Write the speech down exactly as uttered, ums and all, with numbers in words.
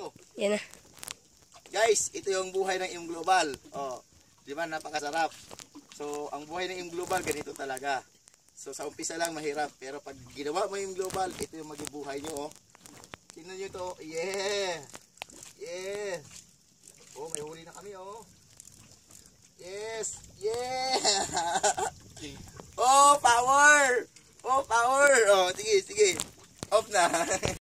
ito. Yan na. Guys, ito yung buhay ng M Global. Oh, di ba napakasarap. So, ang buhay ng M Global ganito talaga. So, sa umpisa lang mahirap, pero pag ginawa mo yung global, ito yung maging buhay nyo, oh. Tingnan nyo to. Yeah! Yeah! Oh, may huli na kami, oh. Yes! Yeah! Oh, power! Oh, power! Oh, sige, sige. Off na.